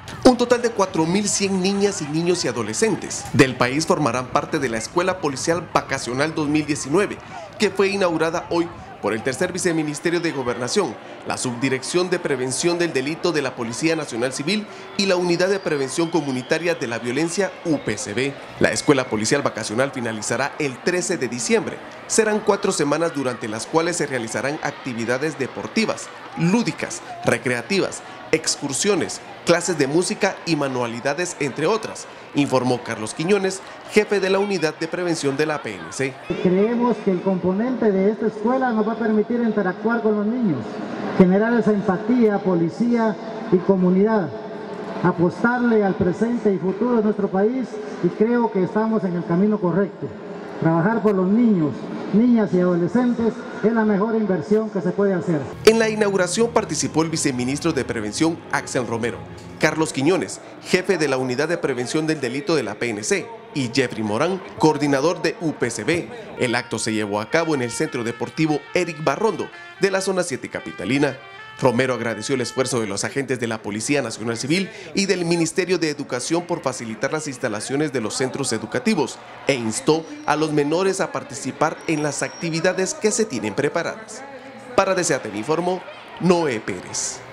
Un total de 4.100 niñas y niños y adolescentes del país formarán parte de la Escuela Policial Vacacional 2019, que fue inaugurada hoy por el tercer viceministerio de Gobernación, la Subdirección de Prevención del Delito de la Policía Nacional Civil y la Unidad de Prevención Comunitaria de la Violencia UPCV. La Escuela Policial Vacacional finalizará el 13 de diciembre. Serán 4 semanas durante las cuales se realizarán actividades deportivas, lúdicas, recreativas, excursiones, clases de música y manualidades, entre otras, informó Carlos Quiñones, jefe de la Unidad de Prevención de la PNC. Creemos que el componente de esta escuela nos va a permitir interactuar con los niños, generar esa empatía, policía y comunidad, apostarle al presente y futuro de nuestro país, y creo que estamos en el camino correcto. Trabajar por los niños, niñas y adolescentes es la mejor inversión que se puede hacer. En la inauguración participó el viceministro de Prevención, Axel Romero, Carlos Quiñones, jefe de la Unidad de Prevención del Delito de la PNC, y Jeffrey Morán, coordinador de UPCV. El acto se llevó a cabo en el Centro Deportivo Eric Barrondo de la Zona 7 capitalina. Romero agradeció el esfuerzo de los agentes de la Policía Nacional Civil y del Ministerio de Educación por facilitar las instalaciones de los centros educativos e instó a los menores a participar en las actividades que se tienen preparadas. Para DCATV informó Noé Pérez.